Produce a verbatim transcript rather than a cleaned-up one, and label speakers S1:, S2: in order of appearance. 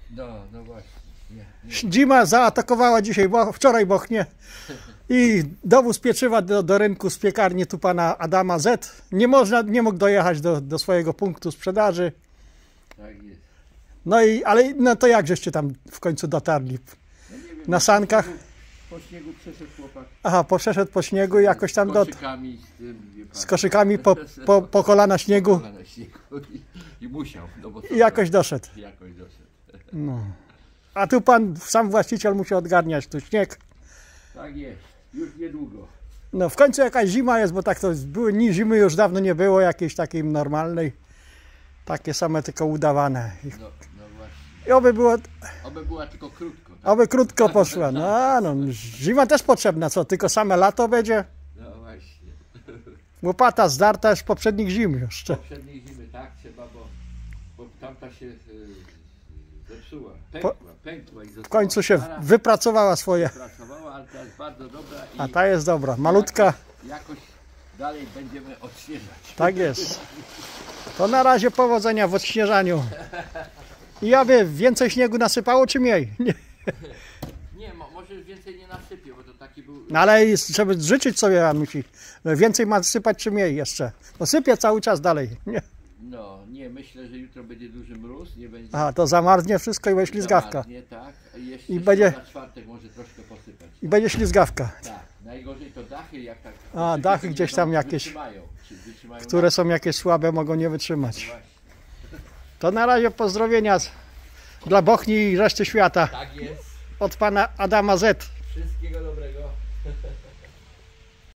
S1: No, no właśnie. Nie, nie.
S2: Zima zaatakowała dzisiaj, bo wczoraj Bochnię. I dowóz pieczywa do, do rynku z piekarni tu pana Adama Z. Nie można, nie mógł dojechać do, do swojego punktu sprzedaży.
S1: Tak jest.
S2: No i, ale no to jak żeście tam w końcu dotarli?
S1: No nie wiem,
S2: Na sankach?
S1: Po śniegu przeszedł chłopak.
S2: Aha, przeszedł po śniegu i jakoś tam
S1: Z
S2: do,
S1: koszykami, z, tym, wie pan,
S2: z koszykami po, po, po kolana śniegu
S1: po kolana śniegu i, i musiał. No bo co
S2: i jakoś
S1: to-
S2: doszedł.
S1: jakoś doszedł.
S2: No. A tu pan, sam właściciel musi odgarniać tu śnieg.
S1: Tak jest. Już niedługo.
S2: No w końcu jakaś zima jest, bo tak to były dni zimy już dawno nie było jakiejś takiej normalnej. Takie same tylko udawane. I,
S1: No, no właśnie.
S2: i oby było,
S1: Oby była tylko krótko. Tak?
S2: oby krótko poszła. No, a no zima też potrzebna, co tylko same lato będzie.
S1: No właśnie.
S2: Łopata zdarta z poprzednich zim jeszcze.
S1: Poprzedniej zimy tak trzeba, bo, bo tamta się y, zepsuła. Pękła, pękła i
S2: W końcu się
S1: stara,
S2: wypracowała swoje.
S1: pracowała, ale ta jest bardzo dobra i
S2: A ta jest dobra, malutka.
S1: Jakoś, jakoś dalej będziemy odświeżać.
S2: Tak jest. To na razie powodzenia w odśnieżaniu. I ja wiem, więcej śniegu nasypało czy mniej? Nie.
S1: Nie, mo, może więcej nie nasypie, bo to taki był...
S2: No ale jest, żeby życzyć sobie pan musi. Więcej ma sypać czy mniej jeszcze? No sypie cały czas dalej. Nie.
S1: No, nie, myślę, że jutro będzie duży mróz, nie będzie...
S2: A to zamarznie wszystko i będzie ślizgawka.
S1: Nie, tak. I jeszcze
S2: I będzie-
S1: na czwartek może troszkę posypać.
S2: I będzie ślizgawka,
S1: Tak, najgorzej to dachy, jak tak...
S2: A, dachy gdzieś tam jakieś,
S1: Wytrzymają, czy wytrzymają
S2: które są jakieś słabe, mogą nie wytrzymać.
S1: Właśnie.
S2: To na razie pozdrowienia z- dla Bochni i reszty świata
S1: Tak jest.
S2: od pana Adama Z.
S1: Wszystkiego dobrego.